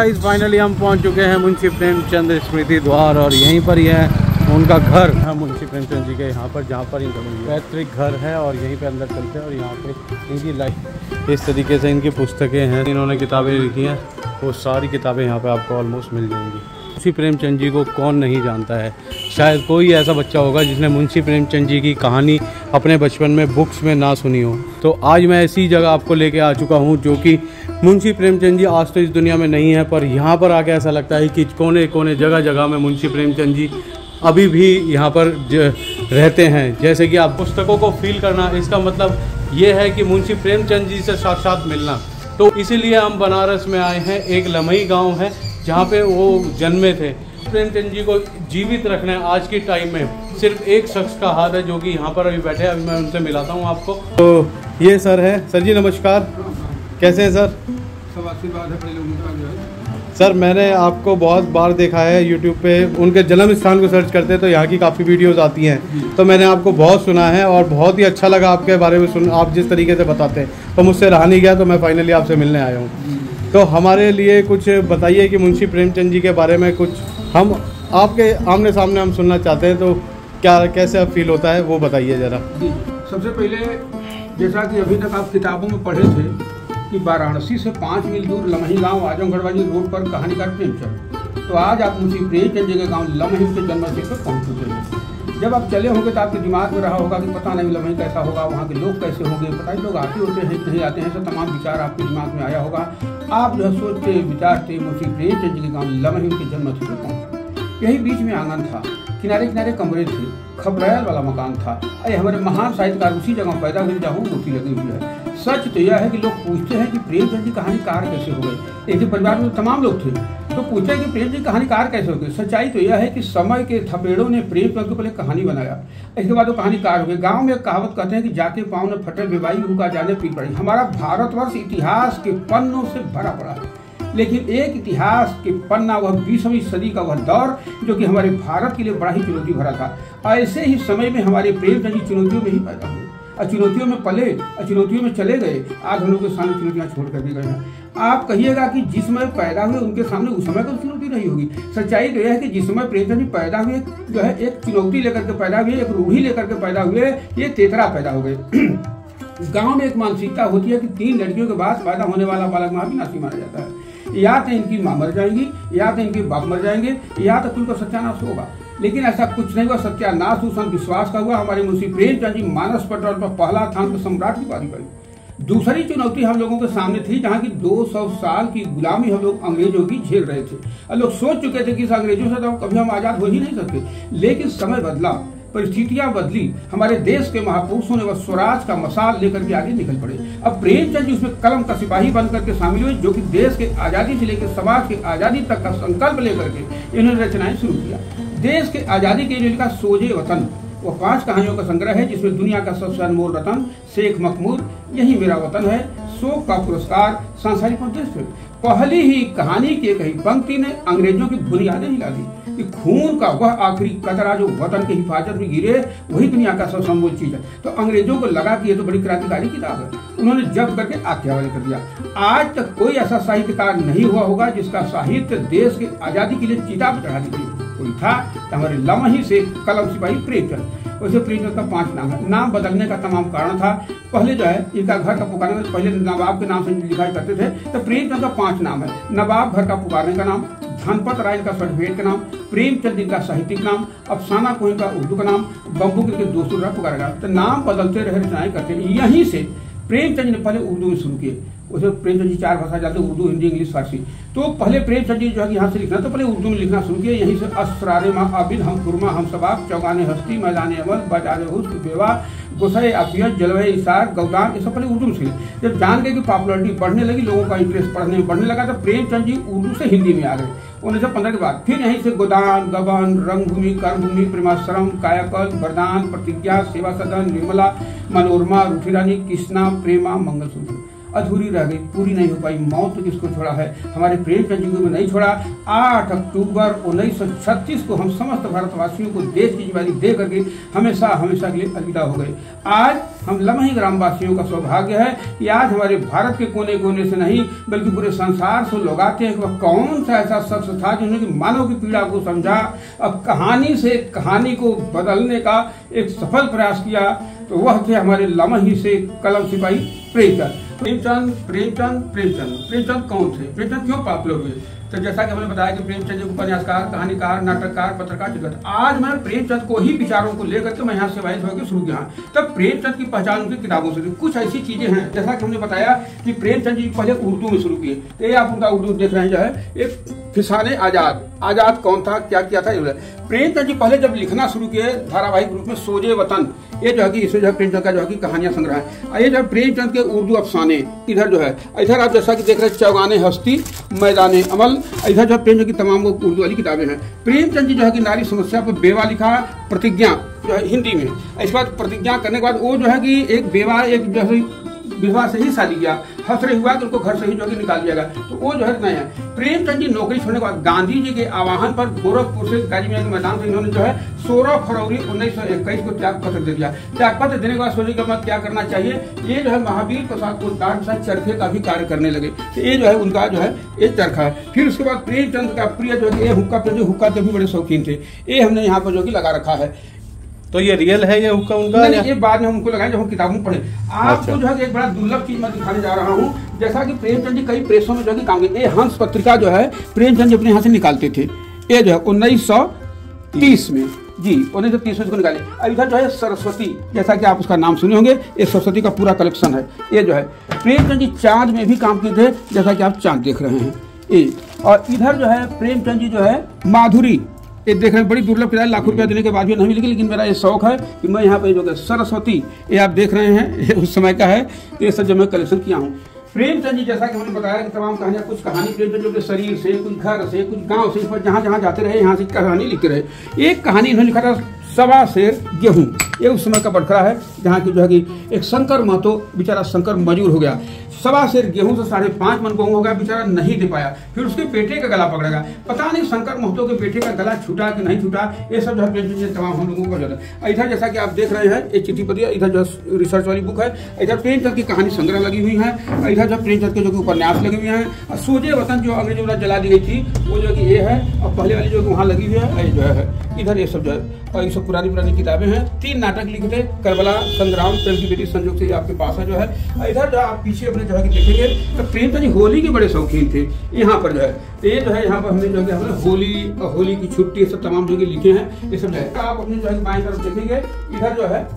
Finally हम पहुंच चुके हैं मुंशी प्रेमचंद स्मृति द्वार और यहीं पर ही है उनका घर है मुंशी प्रेमचंद जी के यहाँ पर, जहाँ पर इनका पैतृक घर है। और यहीं पे अंदर चलते हैं और यहाँ पे इनकी लाइफ इस तरीके से इनकी पुस्तकें हैं, इन्होंने किताबें लिखी हैं, वो सारी किताबें यहाँ पे आपको ऑलमोस्ट मिल जाएंगी। मुंशी प्रेमचंद जी को कौन नहीं जानता है, शायद कोई ऐसा बच्चा होगा जिसने मुंशी प्रेमचंद जी की कहानी अपने बचपन में बुक्स में ना सुनी हो। तो आज मैं ऐसी जगह आपको लेके आ चुका हूँ जो कि मुंशी प्रेमचंद जी आज तो इस दुनिया में नहीं है, पर यहाँ पर आके ऐसा लगता है कि कोने कोने जगह जगह में मुंशी प्रेमचंद जी अभी भी यहाँ पर रहते हैं। जैसे कि आप पुस्तकों को फील करना, इसका मतलब ये है कि मुंशी प्रेमचंद जी से साक्षात मिलना। तो इसीलिए हम बनारस में आए हैं, एक लमही गांव है जहाँ पे वो जन्मे थे। प्रेमचंद जी को जीवित रखना है आज के टाइम में सिर्फ एक शख्स का हाथ है जो कि यहाँ पर अभी बैठे हैं। अभी मैं उनसे मिलाता हूँ आपको। तो ये सर है। सर जी नमस्कार, कैसे हैं सर? सब आशीर्वाद है बड़े लोगों का जो है। सर मैंने आपको बहुत बार देखा है यूट्यूब पे, उनके जन्म स्थान को सर्च करते हैं तो यहाँ की काफ़ी वीडियोस आती हैं, तो मैंने आपको बहुत सुना है और बहुत ही अच्छा लगा आपके बारे में सुन, आप जिस तरीके से बताते हैं, तो मुझसे रहा नहीं गया, तो मैं फाइनली आपसे मिलने आया हूँ। तो हमारे लिए कुछ बताइए कि मुंशी प्रेमचंद जी के बारे में कुछ हम आपके आमने सामने हम सुनना चाहते हैं, तो क्या कैसे अब फील होता है वो बताइए ज़रा। सबसे पहले जैसा कि अभी तक आप किताबों में पढ़े थे कि वाराणसी से 5 मील दूर लमही गांव आजमगढ़वाली रोड पर कहानीकार प्रेमचंद, तो आज आप मुंशी प्रेमचंद जी के गांव लमही के जन्मस्थल पर पहुंच चुके हैं। जब आप चले होंगे तो आपके दिमाग में रहा होगा कि पता नहीं लमही कैसा होगा, वहाँ के लोग कैसे होंगे, पता नहीं लोग आते होते हैं नहीं आते हैं, तो तमाम विचार आपके दिमाग में आया होगा। आप जो है सोचते विचारते मुंशी प्रेमचंद जी के गाँव लमही के जन्मस्थल पर पहुँचे। यही बीच में आंगन था, किनारे किनारे कमरे थे, खपरायल वाला मकान था। अरे हमारे महान साहित्यकार उसी जगह पैदा हुए जहाँ मूर्ति लगी हुई है। सच तो यह है कि लोग पूछते हैं कि प्रेमचंद जी कहानीकार कैसे हो गए। एक ही परिवार में तमाम लोग थे, तो पूछते हैं कि प्रेमचंद जी कहानीकार कैसे हो गए। सच्चाई तो यह है कि समय के थपेड़ों ने प्रेमचंद को पहले कहानी बनाया, इसके बाद वो कहानीकार हो गए। गाँव में एक कहावत कहते हैं कि जाके पाँव ने फटे बेबाई उनका जाने पी पड़ी। हमारा भारतवर्ष इतिहास के पन्नों से भरा पड़ा है, लेकिन एक इतिहास के पन्ना वह 20वीं सदी का वह दौर जो कि हमारे भारत के लिए बड़ा ही चुनौती भरा था। ऐसे ही समय में हमारे प्रेमचंद जी चुनौतियों में ही पैदा हुए और चुनौतियों में पले और चुनौतियों में चले गए। आज हम लोग के सामने चुनौतियां छोड़ कर दी गए हैं। आप कहिएगा कि जिस समय पैदा हुए उनके सामने उस समय कोई चुनौती नहीं होगी। सच्चाई तो यह है कि जिस समय प्रेमचंद जी पैदा हुए जो है एक चुनौती लेकर के पैदा हुए, एक रूढ़ी लेकर के पैदा हुए, ये तेतरा पैदा हो गए। गाँव में एक मानसिकता होती है कि 3 लड़कियों के बाद पैदा होने वाला बालक महाविनाशी माना जाता है। या तो इनकी माँ मर जाएंगी, या तो इनके बाप मर जाएंगे, या तो उनका सत्यानाश होगा। लेकिन ऐसा कुछ नहीं हुआ। सत्यानाश उस विश्वास का हुआ। हमारे मुंशी प्रेमचंद जी मानस पटल पर पहला स्थान पर सम्राट की बारी पाई। दूसरी चुनौती हम लोगों के सामने थी, जहाँ की 200 साल की गुलामी हम लोग अंग्रेजों की झेल रहे थे और लोग सोच चुके थे कि इस अंग्रेजों से तो कभी हम आजाद हो ही नहीं सकते। लेकिन समय बदला, परिस्थितियां बदली, हमारे देश के महापुरुषों ने वह स्वराज का मसाल लेकर के आगे निकल पड़े। अब प्रेमचंद जी उसमें कलम का सिपाही बन करके शामिल हुए, जो कि देश के आजादी से लेकर समाज के आजादी तक का संकल्प लेकर के इन्होंने रचनाएं शुरू किया। देश के आजादी के लिए लिखा सोजे वतन, वो 5 कहानियों का संग्रह है, जिसमें दुनिया का सबसे अनमोल रतन, शेख मखमूर, यही मेरा वतन है, शोक का पुरस्कार, सांसारिक उद्देश्य। पहली ही कहानी की एक ही पंक्ति ने अंग्रेजों की बुनियादें हिला दी कि खून का वह आखिरी कतरा जो वतन की हिफाजत में गिरे वही दुनिया का सबसे अनमोल चीज है। तो अंग्रेजों को लगा कि ये तो बड़ी क्रांतिकारी किताब है, उन्होंने जब्त करके आज्ञा कर दिया। आज तक कोई ऐसा साहित्यकार नहीं हुआ होगा जिसका साहित्य देश की आजादी के लिए चिता पर चढ़ा दी कोई था, तो हमारे लमही से कलम सिपाही प्रेमचंद। वैसे प्रेमचंद का 5 नाम है। नाम बदलने का तमाम कारण था। पहले जो है इनका घर का पुकारने, पहले नवाब के नाम से लिखा करते थे, तो प्रेमचंद का 5 नाम है। नवाब घर का पुकारने का नाम, धनपत राय का सर्टिफिकेट का नाम, प्रेमचंद जी का साहित्यिक नाम, अफसाना कोहिन का उर्दू का नाम, बम्बू के दोस्तों का पुकारा। तो नाम बदलते रहे, रचनाएं करते रहे। यहीं से प्रेमचंद ने पहले उर्दू में शुरू किए। उसे प्रेमचंद जी 4 भाषा जानते, उर्दू, हिंदी, इंग्लिश, फारसी। तो पहले प्रेमचंद जी जो है यहाँ से लिखना, तो पहले उर्दू में लिखना शुरू किया। यहीं से असरारे माँ आबिद, हम खुरमा, हम सबाब, चौगाने हस्ती, मैदान अमल, बाजार हुस्न, बेवा, गुस्से अफियत, जलवे इशार, गौदान, ये सब पहले उर्दू में सीखे। जब जान गए कि पॉपुलरिटी बढ़ने लगी, लोगों का इंटरेस्ट पढ़ने में बढ़ने लगा, तो प्रेमचंद जी उर्दू से हिंदी में आ गए 1915 के बाद। फिर यहीं से गोदान, गबन, रंगभूमि, कर्मभूमि, प्रेमाश्रम, कायाकल्प, वरदान, प्रतिज्ञा, सेवा सदन, निर्मला, मनोरमा, रूठी रानी, कृष्णा, प्रेमा, मंगलसूत्र अधूरी रह गई, पूरी नहीं हो पाई। मौत तो किसको छोड़ा है, हमारे प्रेमचंद जी को नहीं छोड़ा। 8 अक्टूबर 1936 को हम समस्त भारतवासियों को देश की जिम्मेदारी दे करके हमेशा हमेशा के लिए अलविदा हो गए। आज हम लमही ग्रामवासियों का सौभाग्य है कि आज हमारे भारत के कोने कोने से नहीं बल्कि पूरे संसार से लोग आते हैं कि वह कौन सा ऐसा शख्स था जिन्होंने मानव की पीड़ा को समझा और कहानी से कहानी को बदलने का एक सफल प्रयास किया। तो वह थे हमारे लमही से कलम सिपाही प्रेमचंद। प्रेमचंद प्रेमचंद प्रेमचंद प्रेमचंद कौन थे, प्रेमचंद क्यों पॉपुलर हुए? तो जैसा कि हमने बताया कि प्रेमचंद जी को उपन्यासकार, कहानीकार, नाटककार, पत्रकार जगत। आज मैं प्रेमचंद को ही विचारों को लेकर के मैं यहाँ से वायस होकर शुरू किया। तब प्रेमचंद की पहचान उनकी किताबों से कुछ ऐसी चीजें हैं, जैसा कि हमने बताया कि प्रेमचंद जी पहले उर्दू में शुरू किए। तो ये आप उनका उर्दू देख रहे हैं जो है एक फिसाने आजाद। आजाद कौन था, क्या किया था? प्रेमचंद जी पहले जब लिखना शुरू किए धारावाहिक रूप में सोजे वतन, ये जो है कि इसमें जो है प्रेमचंद का जो है कि कहानियां संग्रह है। ये जो है प्रेमचंद के उर्दू अफसाने, इधर जो है इधर आप जैसा कि देख रहे हैं चौगाने हस्ती मैदाने अमल, इधर जो प्रेमचंद की तमाम वो उर्दू वाली किताबें हैं। प्रेमचंद जी जो है कि नारी समस्या पर बेवा लिखा, प्रतिज्ञा जो है हिंदी में। इसके बाद प्रतिज्ञा करने के बाद वो जो है कि एक बेवा एक जो है विधवा से ही शादी किया, हसरे हुआ तो उनको घर से ही जो है निकाल दिया गया। तो वो जो है नहीं है। प्रेमचंद जी नौकरी छोड़ने के बाद गांधी जी के आह्वान पर गोरखपुर से गाजीपुर के मैदान से इन्होंने जो है 16 फरवरी 1921 को त्याग पत्र दे दिया। त्याग पत्र देने के बाद सोचे कि क्या करना चाहिए, ये जो है महावीर प्रसाद पोद्दार के साथ चरखे का भी कार्य करने लगे। तो ये जो है उनका जो है ये चरखा है। फिर उसके बाद प्रेमचंद का प्रिय जो है हुक्का के भी बड़े शौकीन थे। ये हमने यहाँ पर जो कि लगा रखा है। तो ये रियल है ये हुक्का उनका? ये बाद में हम उनको लगाए जब हम किताबों में पढ़े। आपको जो है एक बड़ा दुर्लभ चीज मैं दिखाने जा रहा हूँ। जैसा कि प्रेमचंद जी कई प्रेसों में जो है काम किए। ये हंस पत्रिका जो है प्रेमचंद जी अपने यहाँ से निकालते थे। ये जो है 1930 में जी 1930 में इसको निकाले। इधर जो है सरस्वती, जैसा कि आप उसका नाम सुने होंगे, ये सरस्वती का पूरा कलेक्शन है। ये जो है प्रेमचंद जी चांद में भी काम किए थे, जैसा कि आप चांद देख रहे हैं ये। और इधर जो है प्रेमचंद जी जो है माधुरी, ये देख रहे हैं बड़ी दुर्लभ किताब, लाखों रुपया देने के बाद भी नहीं मिलेगी। लेकिन मेरा ये शौक है कि मैं यहाँ पे जो है सरस्वती, ये आप देख रहे हैं ये उस समय का है। तो ये सब जो मैं कलेक्शन किया हूँ। प्रेमचंद जी जैसा कि हमने बताया कि तमाम कहानियां, कुछ कहानी प्रेमचंद जी के शरीर से, कुछ घर से, कुछ गांव से, इस पर जहाँ जहाँ जाते रहे यहाँ से कहानी लिखते रहे। एक कहानी इन्होंने लिखा था 1.25 सेर गेहूं। ये उस समय का बटखरा है जहाँ की जो है कि एक शंकर महतो बेचारा शंकर मजूर हो गया। 1.25 सेर गेहूं से 5.5 मन गेहूं हो गया, बेचारा नहीं दे पाया। फिर उसके बेटे का गला पकड़ेगा, पता नहीं शंकर महतो के बेटे का गला छूटा कि नहीं छूटा। ये सब जो है प्रेमचंद जी तमाम हम लोगों को जाता है। इधर जैसा कि आप देख रहे हैं ये चिट्ठी पत्री, इधर जो रिसर्च वाली बुक है, इधर प्रेमचंद की कहानी संग्रह लगी हुई है, इधर जो प्रेमचंद के जो उपन्यास लगे हुए हैं। सोजे वतन जो अंग्रेजों द्वारा जला दी गई थी वो जो कि ये है, और पहले वाली जो वहाँ लगी हुई है जो है इधर ये सब जो है। और ये सब पुरानी पुरानी किताबें हैं। 3 नाटक लिखे थे, करबला, संग्राम, प्रेम की बेटी, संजोग से आपके पास है जो है। इधर जो आप पीछे अपने जो है देखेंगे तो प्रेमचंद जी होली के बड़े शौकीन थे। यहाँ पर जो है ये जो है यहाँ पर हमने जो है होली और होली की छुट्टी सब तमाम जो लिखे हैं। ये सब जो है आप अपने जो है बाएं तरफ देखेंगे, इधर जो है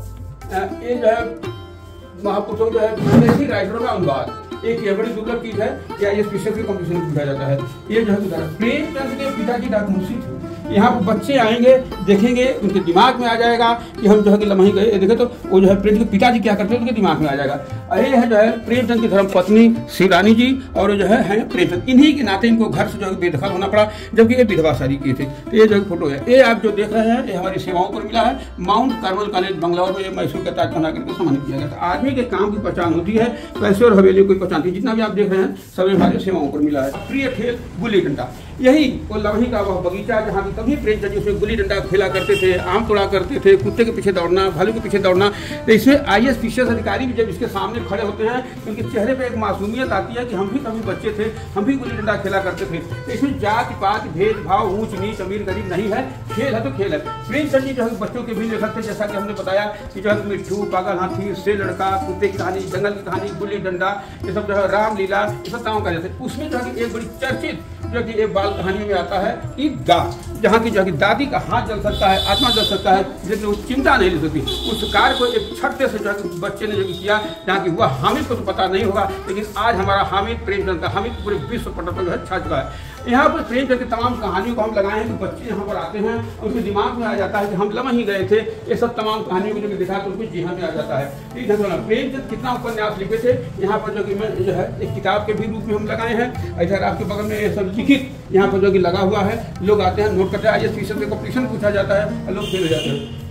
ये जो है महापुरुषों जो है विदेशी राइटरों का अनुवाद। एक ये बड़ी दुर्लभ चीज है, या ये स्पेशल कॉम्पिटिशन में पूछा जाता है। ये जो है प्रेमचंद के पिताजी डॉक्टर मुंशी थे। यहाँ पर बच्चे आएंगे, देखेंगे, उनके दिमाग में आ जाएगा कि हम जो है कि लमही गए, देखे तो वो जो है प्रेमचंद के पिताजी क्या करते हैं उनके दिमाग में आ जाएगा। ये है जो है प्रेमचंद की धर्म पत्नी शिवरानी जी, और जो है प्रेमचंद। इन्हीं के नाते इनको घर से जो है बेदखल होना पड़ा, जबकि ये विधवा शादी किए थे। तो ये जो फोटो है ये आप जो देख रहे हैं ये हमारी सेवाओं पर मिला है। माउंट कार्मल कॉलेज बंगलौर में ये मैसूर के ताज बना करके सम्मानित किया गया था। आदमी के काम की पहचान होती है, पैसे और हवेली की पहचान थी। जितना भी आप देख रहे हैं सभी हमारे सेवाओं पर मिला है। प्रिय खेल गुल्ली डंडा, यही वो लमही का वह बगीचा जहाँ की कभी प्रेमचंद जी उसमें गुल्ली डंडा खेला करते थे, आम तोड़ा करते थे, कुत्ते के पीछे दौड़ना, भालू के पीछे दौड़ना। तो इसमें IAS PCS अधिकारी भी जब इसके सामने खड़े होते हैं तो उनके चेहरे पे एक मासूमियत आती है कि हम भी कभी बच्चे थे, हम भी गुल्ली डंडा खेला करते थे। तो इसमें जाति पात भेदभाव, ऊंच नीच, अमीर गरीब नहीं है, खेल है तो खेल है। प्रेमचंद जी जो है बच्चों के भी लेखक थे, जैसा कि हमने बताया कि जो है मिट्ठू, पागल हाथी, से लड़का, कुत्ते की कहानी, जंगल की कहानी, गुल्ली डंडा, ये सब जो है रामलीला, ये सब तमाम का जाते हैं। उसमें जो है एक बड़ी चर्चित जो कि एक बाल कहानी में आता है ईदगाह, जहाँ की जो कि दादी का हाथ जल सकता है, आत्मा जल सकता है, लेकिन वो चिंता नहीं ले सकती। उस कार्य को एक छठे से जो है बच्चे ने जो किया, जहाँ की हुआ हामिद को तो पता नहीं होगा, लेकिन आज हमारा हामिद प्रेमचंद का हामिद पूरे विश्व पटल पर जो है छा चुका है। यहाँ पर प्रेमचंद की तमाम कहानियों को हम लगाए हैं कि बच्चे यहाँ पर आते हैं, उनके दिमाग में आ जाता है कि हम लमही गए थे। ये सब तमाम कहानियों को जो दिखा तो उनको जी हाँ में आ जाता है। प्रेमचंद कितना उपन्यास लिखे थे, यहाँ पर जो कि मैं जो है एक किताब के भी रूप में हम लगाए हैं। इधर आपके बगल में ये सब लिखित यहाँ पर जो कि लगा हुआ है, लोग आते हैं, नोट करते हैं। IAS PCS में कॉम्पिटिशन पूछा जाता है और लोग फेल हो जाते हैं।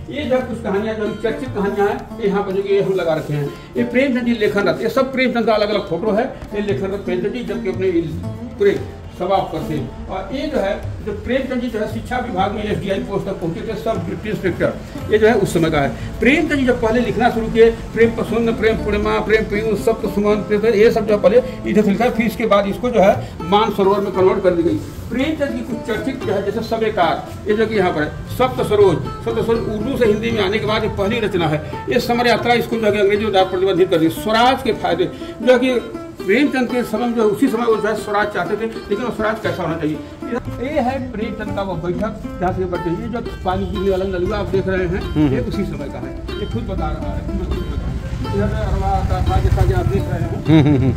ये जो कुछ कहानियां जो चर्चित कहानियां हैं, ये यहाँ पर जो ये हम लगा रखे हैं। ये प्रेमचंद जी लेखन रथ, ये सब प्रेमचंद का अलग अलग फोटो है। ये लेखन रथ प्रेमचंद जी जबकि अपने पूरे समाप्त करते हैं। और ये जो है जो प्रेमचंद जी जो है शिक्षा विभाग में SDI पोस्ट तक पहुंचे थे, सब डिप्टी इंस्पेक्टर, ये जो है उस समय का है। प्रेमचंद जी जब पहले लिखना शुरू किए, प्रेम प्रसन्न, प्रेम पूर्णिमा, प्रेम पीयूष, सप्त सुमन, ये सब जो पहले इधर से लिखा, फिर इसके बाद इसको जो है मानसरोवर में कन्वर्ट कर दी गई। प्रेमचंद की कुछ चर्चित जो है जैसे सबेकार, ये जो कि यहाँ पर है सप्त सरोज उर्दू से हिंदी में आने के बाद ये पहली रचना है। ये समर यात्रा इसको जो है अंग्रेजों द्वारा प्रतिबंधित कर दी। स्वराज के फायदे जो कि प्रेमचंद के समय जो उसी समय वो जो है स्वराज चाहते थे, लेकिन वो स्वराज कैसा होना चाहिए। ये है प्रेमचंद का वो बैठक जहाँ से बढ़ते हैं। ये जो पानी पीने वाला नलुआ आप देख रहे हैं, ये उसी समय का है। ये खुद बता रहा है। इधर अरवा का जैसा कि आप देख रहे हैं।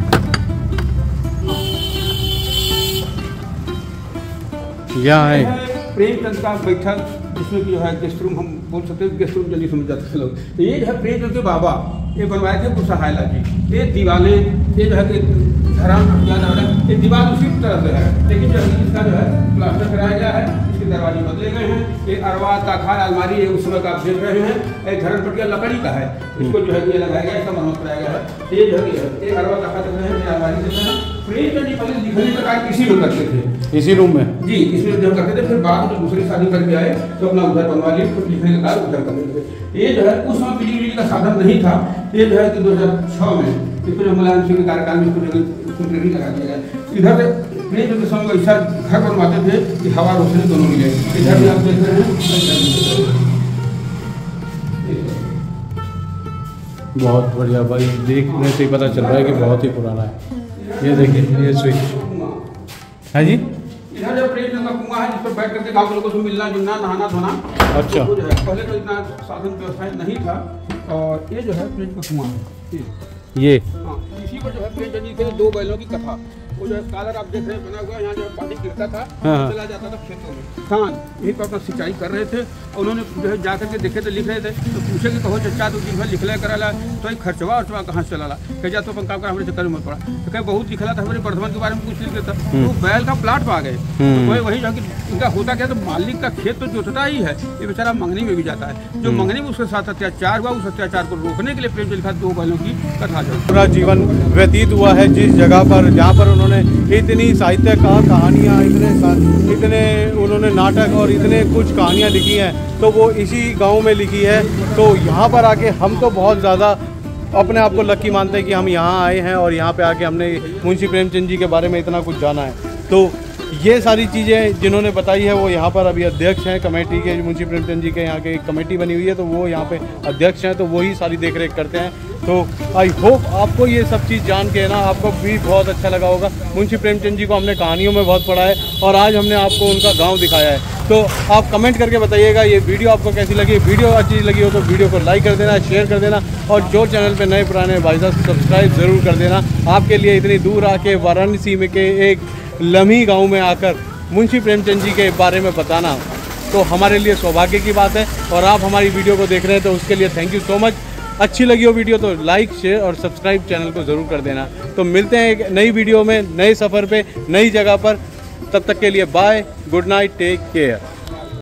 क्या है प्रेमचंद का बैठक, जिसमें कि जो है गेस्ट रूम हम बोल सकते हैं, गेस्ट रूम जल्दी समझ जाते हैं लोग। तो ये जो है प्रेमचंद के बाबा ये बनवाए थे कुशहायला जी। ये दीवाने, ये जो है कि ये दीवार उसी तरह से है, लेकिन जो है इसका जो है प्लास्टर कराया गया है, इसके दरवाजे बदले गए हैं। ये अरवा ताखा अलमारी ये उस समय का आप देख रहे हैं। एक धरन पटिया लकड़ी का है, इसको जो है ये लगाया गया, इसका मरम्मत कराया गया है। ये जो है ये अरवा ताखा देख रहे हैं, ये अलमारी देख रहे हैं। प्रेमचंद जी पहले लिखने का कार्य इसी में करते थे, इसी रूम में जी, इसमें जो करते थे। फिर बाद में दूसरी शादी करके आए तो अपना उधर बनवा लिए, खुद लिखने का कार्य उधर करते थे। ये जो है उस समय बिजली का साधन नहीं था। ये जो है कि 2006 में इसको मुलायम सिंह के कार्यकाल में इसको ट्रेनिंग लगा दिया गया। इधर प्रेमचंद के समय ऐसा घर बनवाते थे कि हवा रोशनी दोनों मिले। इधर भी आप देख रहे हैं। बहुत बढ़िया भाई, देखने से ही पता चल रहा है कि बहुत ही पुराना है। ये देखिए ये स्विच है जी। इधर जो प्रेमचंद का कुआं है, जिस पर बैठ करके गाँव के लोगों से मिलना जुलना, नहाना धोना। अच्छा, तो जो है पहले तो इतना साधन व्यवस्था नहीं था। और ये जो है प्रेमचंद का कुआं है ये। हाँ, इसी पर जो है प्रेमचंद जी के 2 बैलों की कथा, वो जो है कालर आप देख रहे हैं बना हुआ, यहाँ जो पानी गिरता था, हाँ। चला जाता था खेतों में। किसान यहीं पर अपना सिंचाई कर रहे थे। और उन्होंने जो है जाकर के देखे थे, लिख रहे थे, तो पूछे कि कहो चचा तो दिन भर लिखला कराला, तो खर्चवा उर्चवा कहाँ से चला, कह जा तो अपन काम कर, हमारे चक्कर में पड़ा। तो कहीं बहुत लिखला था, हमारे वर्धमान के बारे में कुछ लिख रहा था। तो बैल का प्लाट पा गए। तो वही जो इनका होता क्या, तो मालिक का खेत तो जोतता ही है, ये बेचारा मंगनी में भी जाता है। जो मंगनी में उसके साथ अत्याचार हुआ, उस अत्याचार को रोकने के लिए प्रेमचंद लिखा 2 बैलों की कथा। जो पूरा जीवन व्यतीत हुआ है जिस जगह पर, जहाँ पर उन्होंने इतनी साहित्य का कहानियाँ, इतने उन्होंने नाटक और इतने कुछ कहानियाँ लिखी हैं, तो वो इसी गांव में लिखी है। तो यहाँ पर आके हम तो बहुत ज़्यादा अपने आप को लकी मानते हैं कि हम यहाँ आए हैं और यहाँ पे आके हमने मुंशी प्रेमचंद जी के बारे में इतना कुछ जाना है। तो ये सारी चीज़ें जिन्होंने बताई है, वो यहाँ पर अभी अध्यक्ष हैं कमेटी के। मुंशी प्रेमचंद जी के यहाँ के एक कमेटी बनी हुई है, तो वो यहाँ पे अध्यक्ष हैं, तो वही सारी देख रेख करते हैं। तो आई होप आपको ये सब चीज़ जान के ना आपको भी बहुत अच्छा लगा होगा। मुंशी प्रेमचंद जी को हमने कहानियों में बहुत पढ़ा है और आज हमने आपको उनका गाँव दिखाया है। तो आप कमेंट करके बताइएगा ये वीडियो आपको कैसी लगी। वीडियो अच्छी लगी हो तो वीडियो को लाइक कर देना, शेयर कर देना, और जो चैनल पे नए पुराने भाई साहब सब्सक्राइब ज़रूर कर देना। आपके लिए इतनी दूर आके वाराणसी में के एक लम्ही गांव में आकर मुंशी प्रेमचंद जी के बारे में बताना तो हमारे लिए सौभाग्य की बात है। और आप हमारी वीडियो को देख रहे हैं तो उसके लिए थैंक यू सो मच। अच्छी लगी हो वीडियो तो लाइक शेयर और सब्सक्राइब चैनल को ज़रूर कर देना। तो मिलते हैं एक नई वीडियो में, नए सफ़र पे, नई जगह पर। तब तक के लिए bye, good night, take care.